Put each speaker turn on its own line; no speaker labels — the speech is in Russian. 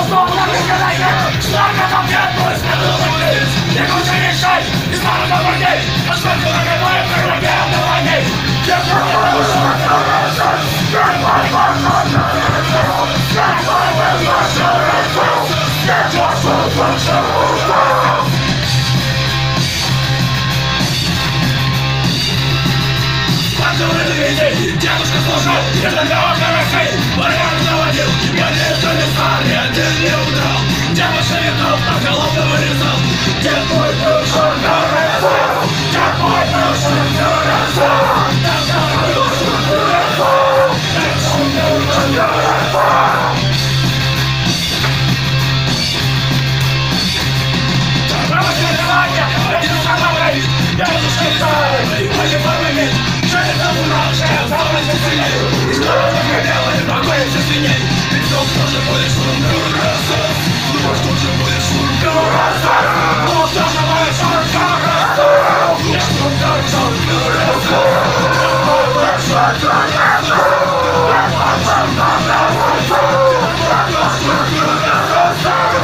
Дедушка служил, я тогда хорошей вариант заводил. Я не комиссар, я не удрал. Дед большевиков на голову вырезал. Дед мой бывший городцов. Дед мой бывший городцов. Дед мой бывший городцов. Дед мой бывший городцов. Право чередования, дедушка говорит. Дедушка старый, погибай. Через обуравшая заводится свиней. И скоро захотела и покоится свиней. Ведь вдруг тоже будет шум городцов. Вдруг тоже будет шум городцов. Вдруг тоже будет шум городцов. Я шум городцов. Я